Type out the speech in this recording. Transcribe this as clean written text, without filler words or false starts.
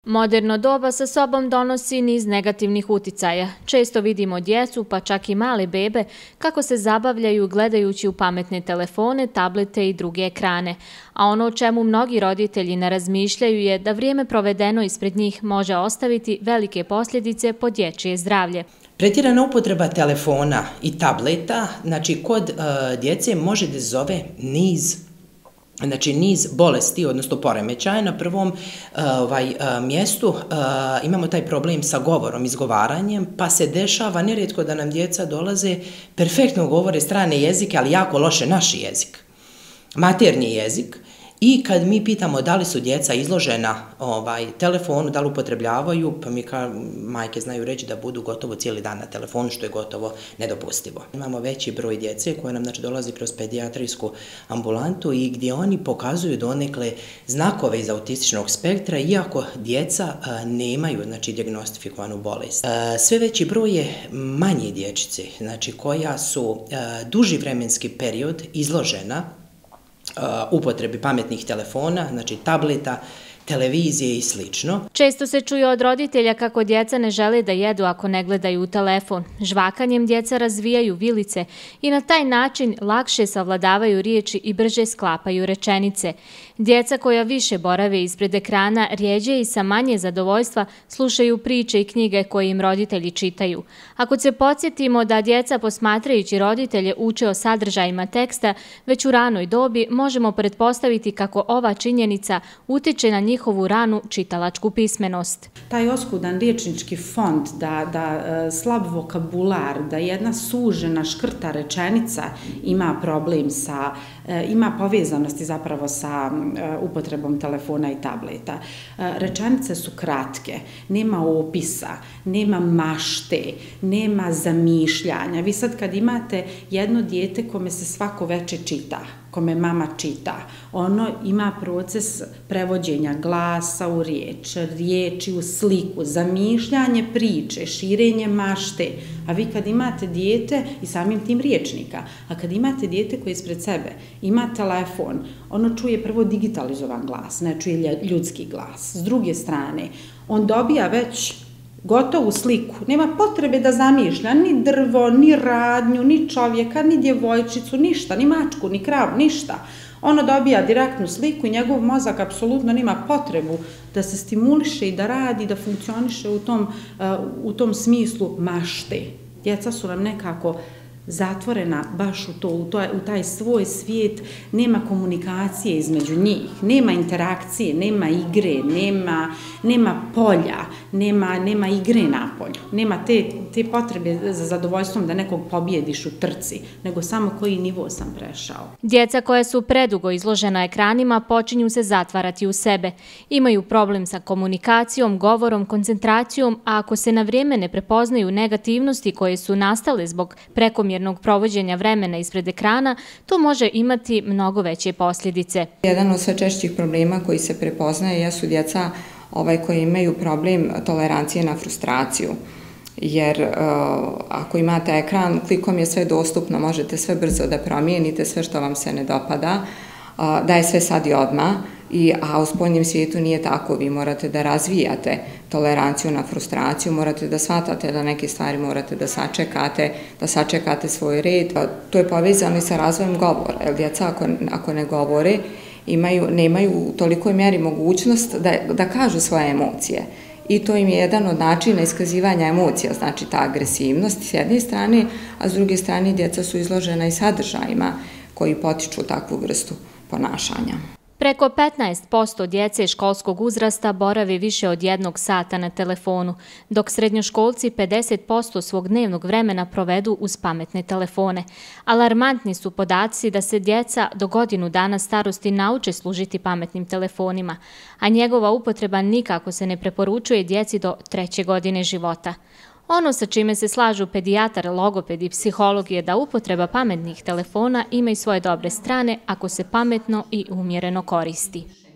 Moderno doba sa sobom donosi niz negativnih uticaja. Često vidimo djecu, pa čak i male bebe, kako se zabavljaju gledajući u pametne telefone, tablete i druge ekrane. A ono o čemu mnogi roditelji ne razmišljaju je da vrijeme provedeno ispred njih može ostaviti velike posljedice po dječje zdravlje. Pretjerana upotreba telefona i tableta, kod djece može da izazove niz bolesti, odnosno poremećaja. Na prvom mjestu imamo taj problem sa govorom, izgovaranjem, pa se dešava nerijetko da nam djeca dolaze, perfektno govore strane jezike, ali jako loše naš jezik, maternji jezik. I kad mi pitamo da li su djeca izložena telefonu, da li upotrebljavaju, pa mi majke znaju reći da budu gotovo cijeli dan na telefonu, što je gotovo nedopustivo. Imamo veći broj djece koje nam dolazi kroz pedijatrijsku ambulantu i gdje oni pokazuju donekle znakove iz autističnog spektra, iako djeca nemaju dijagnostifikovanu bolest. Sve veći broj je manje dječice, koja su duži vremenski period izložena upotrebi pametnih telefona, tableta, televizije i slično. Često se čuje od roditelja kako djeca ne žele da jedu ako ne gledaju u telefon. Žvakanjem djeca razvijaju vilice i na taj način lakše savladavaju riječi i brže sklapaju rečenice. Djeca koja više borave ispred ekrana rjeđe i sa manje zadovoljstva slušaju priče i knjige koje im roditelji čitaju. Ako se podsjetimo da djeca posmatrajući roditelje uče o sadržajima teksta, već u ranoj dobi možemo pretpostaviti kako ova činjenica utiče na njihovu ranu čitalačku pismenost. Taj oskudan riječnički fond, da slab vokabular, da jedna sužena škrta rečenica ima problem ima povezanosti zapravo sa upotrebom telefona i tableta. Rečenice su kratke, nema opisa, nema mašte, nema zamišljanja. Vi sad kad imate jedno dijete kome se svako večer čita, kome mama čita, ono ima proces prevođenja glasa u riječ, riječi u sliku, zamišljanje priče, širenje mašte. A vi kad imate dijete i samim tim riječnika, a kad imate dijete koje ispred sebe ima telefon, ono čuje prvo digitalizovan glas, ne čuje ljudski glas. S druge strane, on dobija već gotovu sliku, nema potrebe da zamišlja ni drvo, ni radnju, ni čovjeka, ni djevojčicu, ništa, ni mačku, ni kravu, ništa. Ono dobija direktnu sliku i njegov mozak apsolutno nema potrebu da se stimuliše i da radi, da funkcioniše u tom smislu mašte. Djeca su nam nekako zatvorena baš u taj svoj svijet, nema komunikacije između njih, nema interakcije, nema igre, nema polja, nema igre na polju, nema te potrebe za zadovoljstvom da nekog pobjediš u trci, nego samo koji nivo sam prešao. Djeca koja su predugo izložena ekranima počinju se zatvarati u sebe. Imaju problem sa komunikacijom, govorom, koncentracijom, a ako se na vrijeme ne prepoznaju negativnosti koje su nastale zbog prekomjernog provođenja vremena ispred ekrana, to može imati mnogo veće posljedice. Jedan od sve češćih problema koji se prepoznaje jesu djeca koji imaju problem tolerancije na frustraciju. Jer ako imate ekran, klikom je sve dostupno, možete sve brzo da promijenite, sve što vam se ne dopada, da je sve sad i odmah, a u spoljnom svijetu nije tako. Vi morate da razvijate toleranciju na frustraciju, morate da shvatate da neke stvari morate da sačekate svoj red. To je povezano i sa razvojem govora, jer djeca ako ne govore, nemaju u tolikoj mjeri mogućnost da kažu svoje emocije. I to im je jedan od načina iskazivanja emocija, znači ta agresivnost s jedne strane, a s druge strane djeca su izložena i sadržajima koji potiču takvu vrstu ponašanja. Preko 15% djece školskog uzrasta boravi više od 1 sata na telefonu, dok srednjoškolci 50% svog dnevnog vremena provedu uz pametne telefone. Alarmantni su podaci da se djeca do godinu dana starosti nauče služiti pametnim telefonima, a njegova upotreba nikako se ne preporučuje djeci do 3. godine života. Ono sa čime se slažu pedijatar, logoped i psiholog je da upotreba pametnih telefona ima i svoje dobre strane ako se pametno i umjereno koristi.